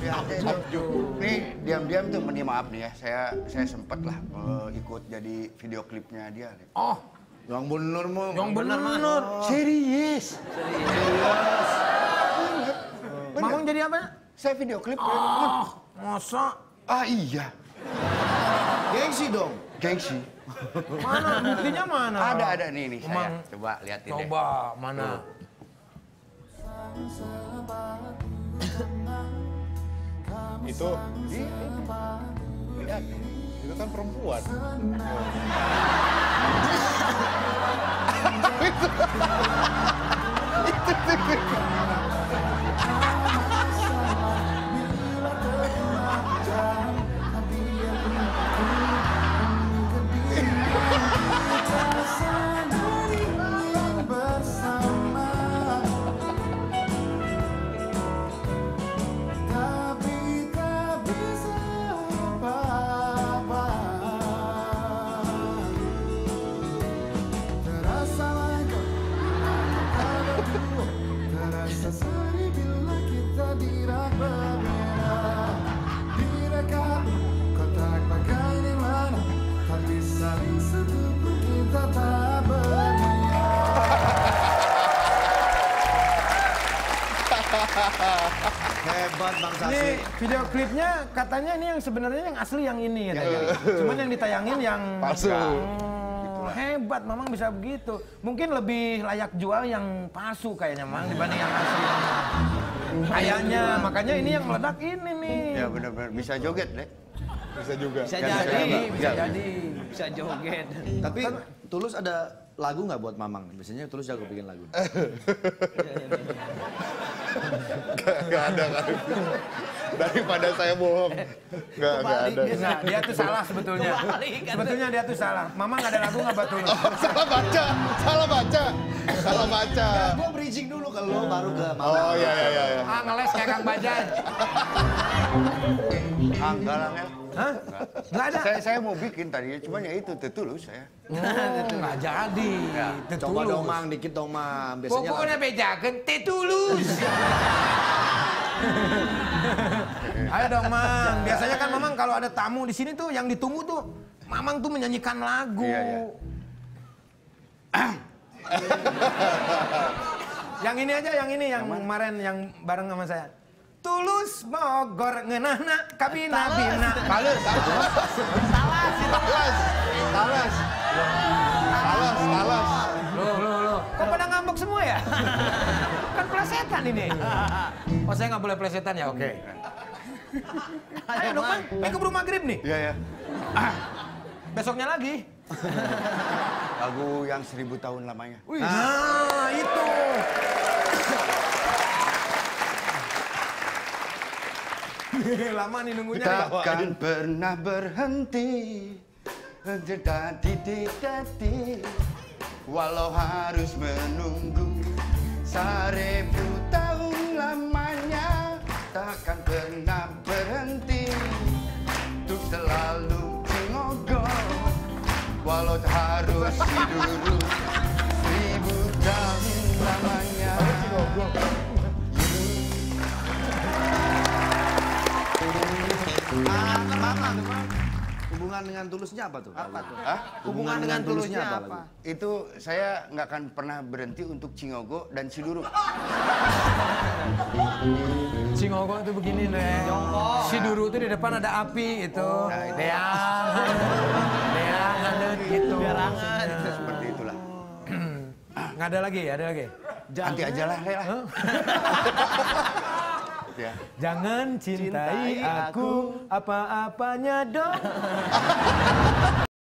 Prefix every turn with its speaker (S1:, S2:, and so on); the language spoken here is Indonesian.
S1: Nih diam-diam tuh maaf nih ya, saya sempet lah ikut jadi video klipnya dia.
S2: Oh,
S3: yang bener mah.
S2: yang bener.
S1: Serius.
S2: Mamang jadi apa?
S1: Saya video klip.
S2: Masa?
S1: Ah iya.
S3: Gengsi dong.
S1: Gengsi.
S2: Mana? Buktinya mana?
S1: Ada nih saya. Coba liatin deh.
S2: Coba, mana?
S4: Itu
S1: Lihat.
S4: itu kan perempuan.
S3: Hebat Bang Sasi.
S2: Ini video klipnya katanya ini yang sebenarnya yang asli yang ini katanya. Cuman yang ditayangin yang
S4: Palsu.
S2: Hebat, Mamang bisa begitu. Mungkin lebih layak jual yang palsu kayaknya, Mang, dibanding yang asli. Kayaknya, makanya ini yang meledak ini nih.
S1: Ya benar-benar bisa joget deh.
S4: Bisa juga.
S2: Bisa
S1: Bisa
S2: jadi,
S1: jadi.
S2: bisa jadi. Bisa joget.
S3: Tapi Tulus ada lagu nggak buat Mamang? Biasanya Tulus jago bikin lagu.
S4: Gak ada kan. Daripada saya bohong. Gak ada.
S2: Dia tuh salah sebetulnya. Sebetulnya dia tuh salah. Mamang ada lagu nggak buat Tulus?
S4: Salah baca.
S3: Gue bridging dulu kalau lo baru ke Mamang.
S4: Oh iya.
S2: Ah, ngeles kayak Kang Bajaj.
S1: Enggak lah, Mel.
S2: Hah? Nggak ada?
S1: Saya mau bikin tadi, cuman ya itu Tetulus saya.
S2: Nggak jadi.
S3: Coba dong Mang, dikit dong Mang. Biasanya
S2: Pokoknya bejakan Tetulus. Ayo dong Mang. Biasanya kan Mamang kalau ada tamu di sini tuh yang ditunggu tuh Mamang tuh menyanyikan lagu.
S1: Iya.
S2: Yang ini aja, yang ini yang kemarin yang bareng sama saya. Tulus Bogor ngeunahna kabina-bina.
S1: Talas.
S2: Loh. Kok pada ngambek semua ya? Kan plesetan ini. Oh, saya nggak boleh plesetan ya? Oke. Ayo dong, Mang. Ini keburu maghrib nih.
S1: Iya.
S2: Besoknya lagi.
S1: Lagu yang 1000 tahun lamanya.
S2: Nah, itu. Lama nih nunggunya.
S1: Takkan pernah berhenti. Dati, walau harus menunggu 1000 tahun lamanya. Takkan pernah berhenti untuk selalu cingogol, walau harus hidup 1000 tahun lamanya.
S3: Mamang, hubungan dengan Tulusnya apa tuh?
S1: Apa tuh?
S3: Hubungan dengan Tulusnya apa?
S1: Itu saya nggak akan pernah berhenti untuk Cingogo dan Siduru.
S2: Cingogo itu begini deh. Si Duru itu di depan ada api itu. Deangan gitu.
S1: Seperti itulah.
S2: Nggak ada lagi, ada lagi.
S1: Nanti aja lah, Lela. Ya.
S2: Jangan cintai aku apa-apanya dong.